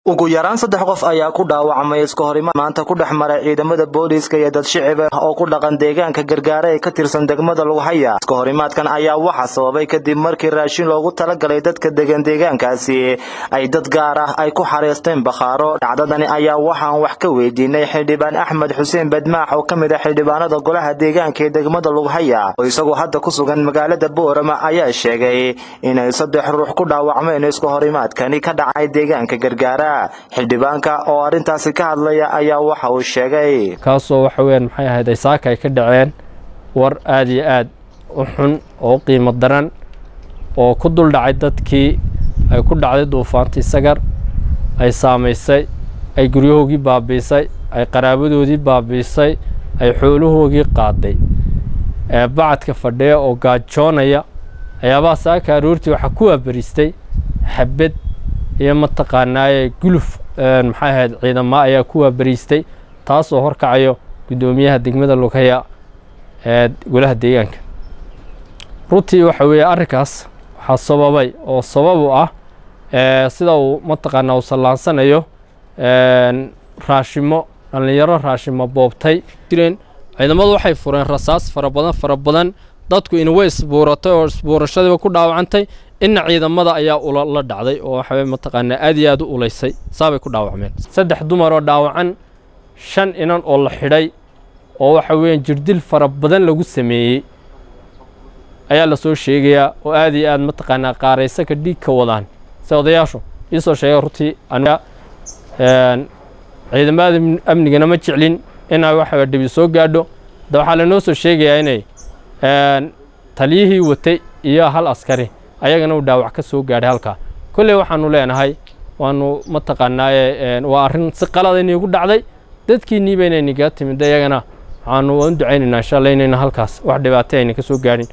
ugu yaraan 3 qof ayaa ku dhaawacmay iska horimaad maanta ku dhaxmaray ciidamada booliiska iyo dad shicib ah oo ku dhaqan deegaanka gargaar ee ka tirsan degmada Lughaya. Iska horimaadkan ayaa waxa sababay kadib markii raashin loogu talagalay dadka deegaankaasi ay dad gaar ah ay ku xareysteen bakhaaro. Dhacdadani ayaa waxaan wax ka weydiinay xildhibaan Axmed Xuseen Badmaax oo kamid ah xildhibaanada golaha deegaanka ee degmada Lughaya oo isagoo hadda ku sugan magaalada Boorama ayaa sheegay in ay 3 ruux ku dhaawacmeen iska horimaadkani ka dhacay deegaanka gargaar. xildhibaanka oo arintaasi ka hadlaya ayaa waxa uu sheegay kaasoo waxa weyn maxay ahayd ay saaka ay ka dhaceen war aad iyo aad u xun oo qiimo daran oo ku dul dhacay dadkii ay ku dhacday duufaantii sagar ay saameysay ay guryahoogii baabiisay ay qaraabadoodii baabiisay ay xoolahoogii qaaday bacadka fadhiya oo gaajoonaya ayaabaa saaka aroortii waxa ku wabaristay xabad iyo mataqaanaa guluf maxay ahayd ciidamada ayaa ku wabaristay taas oo horkacayo gudoomiyaha degmada Lughaya ee golaha deegaanka. runtii waxa weeye arrinkaas waxa sababay oo sabab u ah sida uu mataqaanaa u salaansanayo raashimo dhalinyaro raashimo boobtay jireen ciidamadu waxay fureen rasaas fara badan dadku in way isbuuratay oo isbuurashadiiba ku dhaawacantay in ciidamada ayaa la dhacday oo waxa mataqaanaa aad iyo aad u uleysay saabay ku dhaawacmeen 3 dumar oo dhaawacan 5 inan oo la xidhay oo waxa weeyaan jirdil fara badan lagu sameeyay ayaa la soo sheegaya oo aad iyo aad mataqaanaa qaaraysa ka dhig ka wadaan soodayaashu isoo sheegay runtii aniga ciidamada amnigana ma jeclin in ay waxa dhib soo gaadho waxa la noo soo sheegaya inay taliyihii watay iyo hal askari ayagana uu dhaawac ka soo gaadhay halka kullee waxaanu leenahay waanu mataqaanaa waa arrin si qalad ah ugu dhacday dadkii niibayna niga timid ayagana waxaanu u duceynaynaa insha Allah inayna halkaas wax dhibaato ayna ka soo gaarin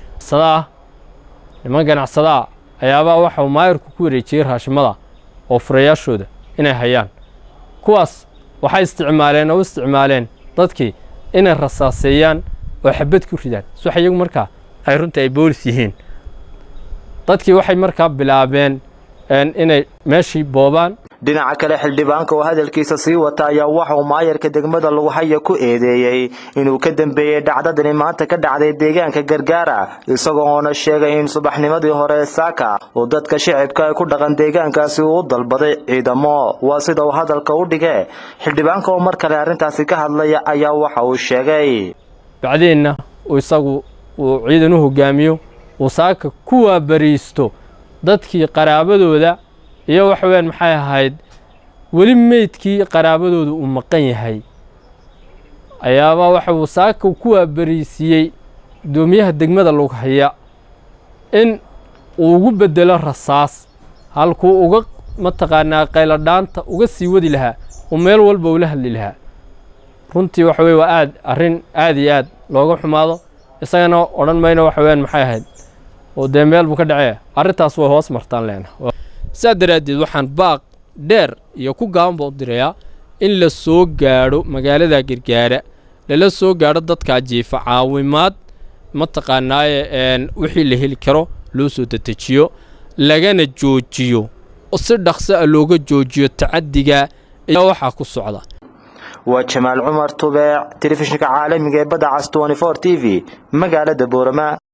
niman ganacsada ayaaba waxa maayirku ku wareejiyay raashimada oo furayaashooda inay hayaan kuwaas waxay isticmaaleen dadkii inay rasaaseeyaan oo xabad ku ridaan soo xayagu markaa ay runtii ay boolis yihiin dadkii waxay markaa bilaabeen inay meeshii boobaan. dhinaca kale xildhibaanka oo hadalkiisa sii wata ayaa waxa uu maayirka degmada Lughaya ku eedeeyay inuu ka dambeeyay dhacdadani maanta ka dhacday deegaanka gargaara isagoo oo sheegay in subaxnimadii hore saaka oo dadka shicibka ay ku dhaqan deegaankaasi uu dalbaday ciidamo waa sida uu hadalka u dhigay xildhibaanka oo mar kale arintaasi ka hadlaya ayaa waxa uu sheegay bacdeenna uu isagu uu ciidan u hogaamiyo وساك كوا بريستو dadkii qaraabadooda iyo wax weyn maxay ahayd wali meedkii qaraabadooda uu maqan yahay ayaaba waxa uu saaka kuwa bariisiyay doomiyaha degmada Lughaya in uu ugu bedelo rasaas halkuu uga mataqaanaa qayla dhaanta uga sii wadi lahaa oo meel walba uu la hadli lahaa runtii waxa weey waa arrin aad iyo aad looga xumaado isagana oran mayno wax weyn maxay ahayd oo deemeel buu ka dhacay arintaas way hoos martaan leena saadaraadid waxaan baaq dheer iyo ku gaanbo diraya in la soo gaaro magaalada gargaara la soo gaaro dadka jiifa caawimaad mataqaanaa wixii la heli karo loo soo dedejiyo lagana joojiyo oo si dhaqso ah looga joojiyo tacadiga iyo waxa ku socda. waa Jamaal Umar Tubeec telefishinka caalamiga ee Badda Cas 24 TV magaalada Boorama.